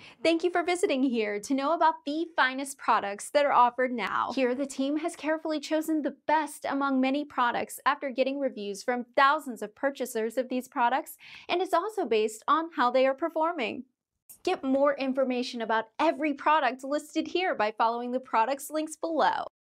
Thank you for visiting here to know about the finest products that are offered now. Here, the team has carefully chosen the best among many products after getting reviews from thousands of purchasers of these products, and it's also based on how they are performing. Get more information about every product listed here by following the products links below.